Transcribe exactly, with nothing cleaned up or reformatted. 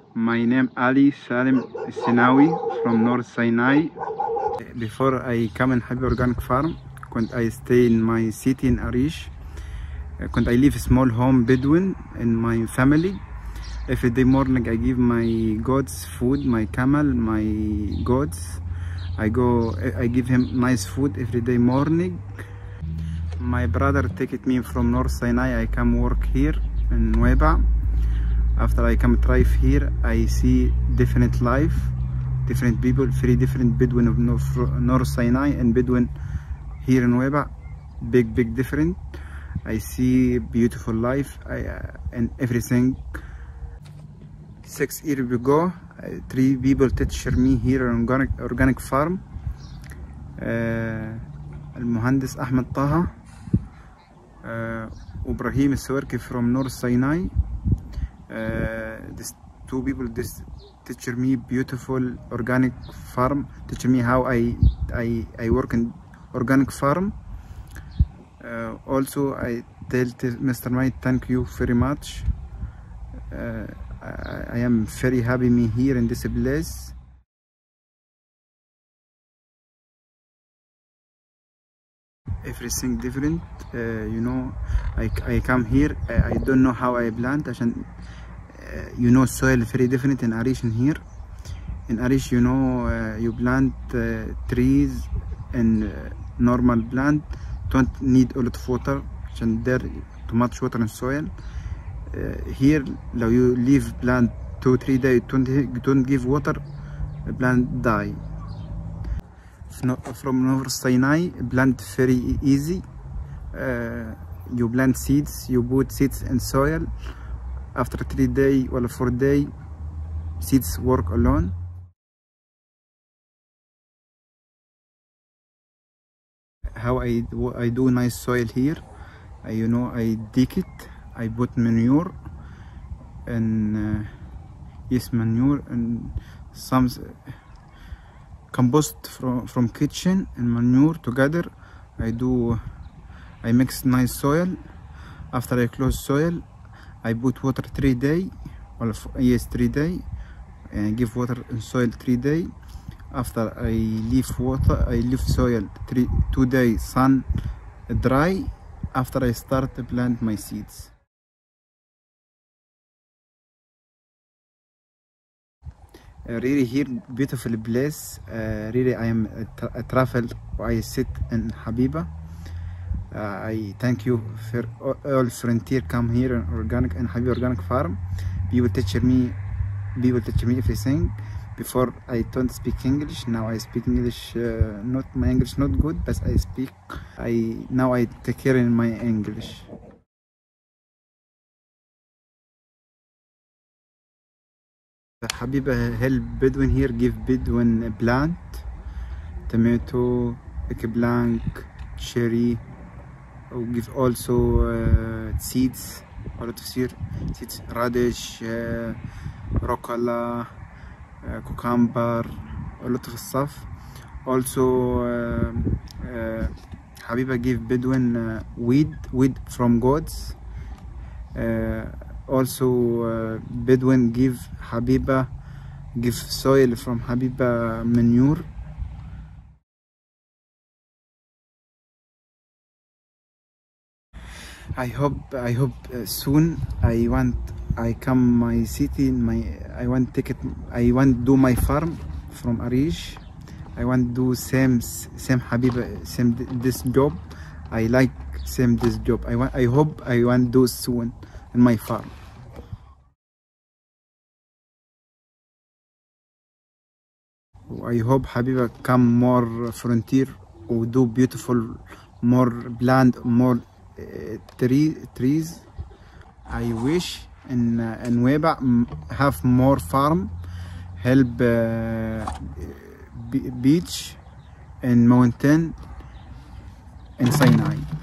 My name Ali Salim Sinawi from North Sinai. Before I come in Habiba Organic Farm, كنت I stay in my city in Arish. كنت I live a small home Bedouin in my family. Every day morning I give my goats food, my camel, my goats. I go, I give him nice food every day morning. My brother take me from North Sinai. I come work here in Nueva. After I come thrive here, I see different life, different people, very different Bedouin of North, North Sinai and Bedouin here in Nueva. Big, big different. I see beautiful life I, uh, and everything. Six years ago, uh, three people teach me here on organic, organic farm. المهندس أحمد طه وإبراهيم السواركي from North Sinai. Uh, these two people this teach me beautiful organic farm, teach me how I I, I work in organic farm. Uh, also I tell Mister Knight thank you very much. Uh, I, I am very happy me here in this place. Everything different, uh, you know. I, I come here, I, I don't know how I plant عشان uh, you know soil very different in Arish and here. In Arish, you know, uh, you plant uh, trees and uh, normal plant don't need a lot of water عشان there too much water in soil. Uh, here لو you leave plant two three days don't, don't give water, plant die. From North Sinai, plant very easy. Uh, you plant seeds, you put seeds in soil. After three days or four days, seeds work alone. How I do, I do nice soil here. I, you know, I dig it. I put manure and uh, yes, manure and some compost from from kitchen and manure together. I do I mix nice soil. After I close soil, I put water three day or yes three day and I give water in soil three day. After I leave water, I leave soil three two days sun dry. After I start to plant my seeds. Uh, really here beautiful place. Uh, really I am a, tra a travel. I sit in Habiba. Uh, I thank you for all, all frontier come here in organic and Habiba Organic Farm. People teach me, people teach me everything. Before I don't speak English. Now I speak English. Uh, not my English not good, but I speak. I now I take care in my English. Habiba help Bedouin here, give Bedouin a plant, tomato, eggplant, cherry, or give also uh, seeds, a lot of seeds, seeds radish, uh, rucola, uh, cucumber, a lot of stuff. Also, uh, uh, Habiba give Bedouin uh, weed, weed from goats. Uh, Also, uh, Bedouin give Habiba, give soil from Habiba manure. I hope, I hope uh, soon. I want, I come my city. My, I want take it. I want do my farm from Arish. I want do same, same Habiba, same this job. I like same this job. I want. I hope I want do soon in my farm. I hope Habiba come more frontier or do beautiful, more plant, more uh, tree, trees. I wish in uh, in Nueva have more farm, help uh, beach and mountain in Sinai.